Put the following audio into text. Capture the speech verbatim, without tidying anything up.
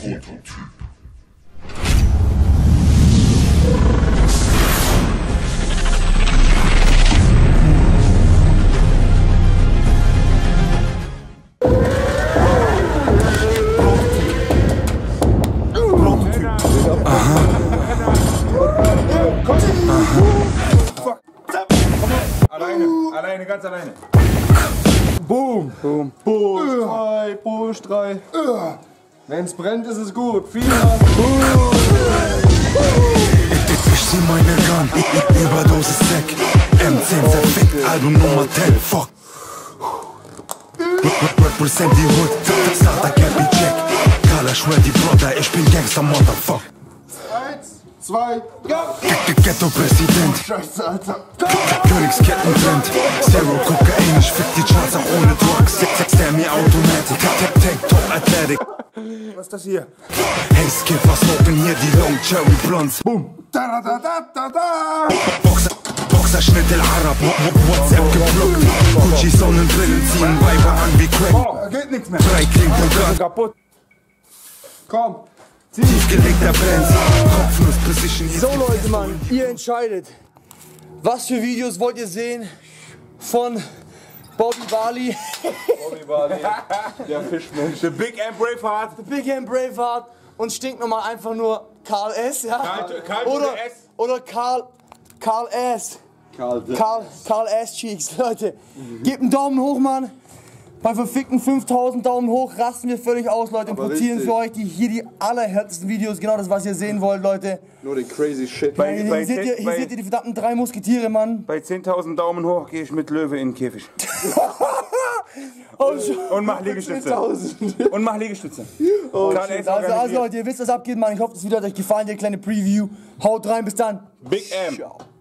Prototyp. Alleine, alleine, ganz alleine. Boom. Boom. Push drei, Push drei. Wenn's brennt, ist es gut. Vielen Dank. Ich zieh meine Gun, Überdosis Sack. M zehn zerfickt, Album Nummer zehn, fuck. Represent die Hood, Starter Cappy Jack. Carla schwör die Brother, ich bin Gangster Motherfuck. Eins, zwei, go! Ghetto-Präsident, Scheiße, Alter. Königskettentrend. Zero Kokain, ich fick die Charts auch ohne Drugs. Semi-Automatic, Tech-Top Athletic. Was ist das hier? Hey Skip, was smoken hier die Long Cherry Blondes? Boom. Da, da, da, da, da. Boxer, Boxerschnitt El Arab, WhatsApp geblockt. Gucci Sonnenbrillen ziehen Weiber an wie Crack. Oh, geht nichts mehr. Drei Klinken Kaputt. Komm. tiefgelegter Benz, Kopfnuss Precision. So Leute, Mann, ihr entscheidet. Was für Videos wollt ihr sehen von Bobby Bali? Bobby Bali, der Fischmensch. The Big M Braveheart. The Big M Braveheart und stinknormal einfach nur Karl S. Ja? Karl, Karl oder, S. oder Karl, Karl S. Karl, Karl, Karl S. Cheeks. Leute, gebt einen Daumen hoch, Mann. Bei verfickten fünftausend Daumen hoch rasten wir völlig aus, Leute. Und produzieren für euch die, hier die allerhärtesten Videos. Genau das, was ihr sehen wollt, Leute. Nur den crazy Shit. Bei, hier bei seht ihr, hier seht ihr die verdammten drei Musketiere, Mann. Bei zehntausend Daumen hoch gehe ich mit Löwe in den Käfig. Oh, Und mach Liegestütze. Und mach Liegestütze. Oh, Karl S. Also, also Leute, ihr wisst, was abgeht, Mann. Ich hoffe, das Video hat euch gefallen, der kleine Preview. Haut rein, bis dann. Big M. Ciao.